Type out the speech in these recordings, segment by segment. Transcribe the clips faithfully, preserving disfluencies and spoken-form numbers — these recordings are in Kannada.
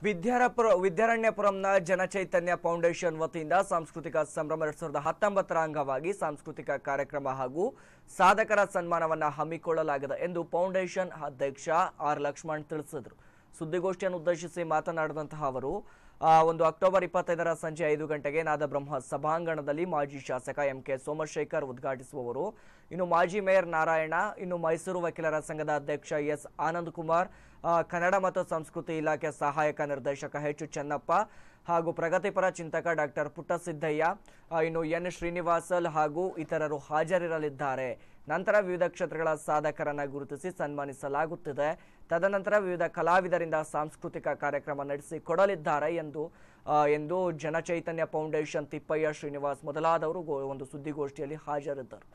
ವಿದ್ಯಾರಪುರ ವಿದ್ಯಾರಣ್ಯಪುರಂನ ಜನಚೈತನ್ಯ ಫೌಂಡೇಶನ್ ವತಿಯಿಂದ ಸಾಂಸ್ಕೃತಿಕ ಸಂಭ್ರಮ ಎರಡ್ ಸಾವಿರದ ಹತ್ತೊಂಬತ್ತರ ಅಂಗವಾಗಿ ಸಾಂಸ್ಕೃತಿಕ ಕಾರ್ಯಕ್ರಮ ಹಾಗೂ ಸಾಧಕರ ಸನ್ಮಾನವನ್ನು ಹಮ್ಮಿಕೊಳ್ಳಲಾಗಿದೆ ಎಂದು ಫೌಂಡೇಶನ್ ಅಧ್ಯಕ್ಷ ಆರ್ ಲಕ್ಷ್ಮಣ್ ತಿಳಿಸಿದರು. ಸುದ್ದಿಗೋಷ್ಠಿಯನ್ನು ಉದ್ದೇಶಿಸಿ ಮಾತನಾಡಿದಂತಹ ಅವರು ಒಂದು ಅಕ್ಟೋಬರ್ ಇಪ್ಪತ್ತೈದರ ಸಂಜೆ ಐದು ಗಂಟೆಗೆ ನಾದಬ್ರಹ್ಮ ಸಭಾಂಗಣದಲ್ಲಿ ಮಾಜಿ ಶಾಸಕ ಎಂ ಕೆ ಸೋಮಶೇಖರ್ ಉದ್ಘಾಟಿಸುವವರು. ಇನ್ನು ಮಾಜಿ ಮೇಯರ್ ನಾರಾಯಣ, ಇನ್ನು ಮೈಸೂರು ವಕೀಲರ ಸಂಘದ ಅಧ್ಯಕ್ಷ ಎಸ್ ಆನಂದ್ ಕುಮಾರ್, ಕನ್ನಡ ಮತ್ತು ಸಂಸ್ಕೃತಿ ಇಲಾಖೆ ಸಹಾಯಕ ನಿರ್ದೇಶಕ ಎಚ್ ಚೆನ್ನಪ್ಪ ಹಾಗೂ ಪ್ರಗತಿಪರ ಚಿಂತಕ ಡಾಕ್ಟರ್ ಪುಟ್ಟಸಿದ್ದಯ್ಯ, ಇನ್ನು ಎನ್ ಶ್ರೀನಿವಾಸಲ್ ಹಾಗೂ ಇತರರು ಹಾಜರಿರಲಿದ್ದಾರೆ. ನಂತರ ವಿವಿಧ ಕ್ಷೇತ್ರಗಳ ಸಾಧಕರನ್ನ ಗುರುತಿಸಿ ಸನ್ಮಾನಿಸಲಾಗುತ್ತಿದೆ. ತದನಂತರ ವಿವಿಧ ಕಲಾವಿದರಿಂದ ಸಾಂಸ್ಕೃತಿಕ ಕಾರ್ಯಕ್ರಮ ನಡೆಸಿ ಕೊಡಲಿದ್ದಾರೆ ಎಂದು ಎಂದು ಜನಚೈತನ್ಯ ಫೌಂಡೇಶನ್ ತಿಪ್ಪಯ್ಯ ಶ್ರೀನಿವಾಸ್ ಮೊದಲಾದವರು ಒಂದು ಸುದ್ದಿಗೋಷ್ಠಿಯಲ್ಲಿ ಹಾಜರಿದ್ದರು.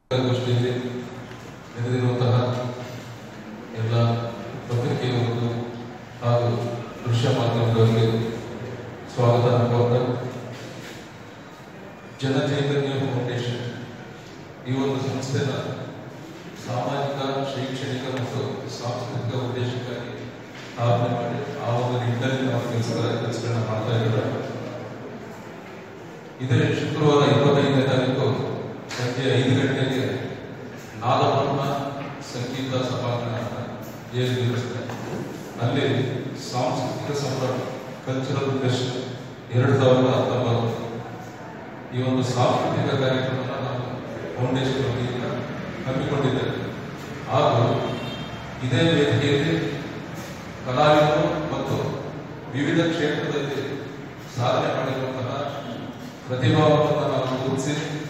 ಪತ್ರಿಕೆಯವರು ಹಾಗೂ ದೃಶ್ಯ ಮಾಧ್ಯಮದವರಿಗೆ ಸ್ವಾಗತ ಕೋರ್ತಾ, ಜನಚೈತನ್ಯ ಫೌಂಡೇಶನ್ ಈ ಒಂದು ಸಂಸ್ಥೆನ ಸಾಮಾಜಿಕ, ಶೈಕ್ಷಣಿಕ ಮತ್ತು ಸಾಂಸ್ಕೃತಿಕ ಉದ್ದೇಶಕ್ಕಾಗಿ ಸ್ಥಾಪನೆ ಮಾಡಿ ಆ ಒಂದು ನಿಟ್ಟಿನಲ್ಲಿ ನಾವು ಕೆಲಸಗಳ ಕೆಲಸಗಳನ್ನ ಮಾಡ್ತಾ ಇದ್ದಾರೆ. ಇದೇ ಶುಕ್ರವಾರ ಇಪ್ಪತ್ತೈದನೇ ತಾರೀಕು ಸಂಜೆ ಐದು ಗಂಟೆಗೆ ನಾದಬ್ರಹ್ಮ ಸಂಗೀತ ಸಭಾಂಗಣ ಅಲ್ಲಿ ಸಾಂಸ್ಕೃತಿಕ ಸಂಭ್ರಮ ಕಲ್ಚರಲ್ ಫೆಸ್ಟ್ ಎರಡು ಸಾವಿರದ ಹತ್ತೊಂಬತ್ತು ಈ ಒಂದು ಸಾಂಸ್ಕೃತಿಕ ಕಾರ್ಯಕ್ರಮವನ್ನು ನಾವು ಫೌಂಡೇಶನ್ ವತಿಯಿಂದ ಹಮ್ಮಿಕೊಂಡಿದ್ದೇವೆ. ಹಾಗೂ ಇದೇ ವೇದಿಕೆಯಲ್ಲಿ ಕಲಾವಿದರು ಮತ್ತು ವಿವಿಧ ಕ್ಷೇತ್ರದಲ್ಲಿ ಸಾಧನೆ ಮಾಡಿರುವಂತಹ ಪ್ರತಿಭಾವಂತರನ್ನು ನಾವು ಗುರುತಿಸಿ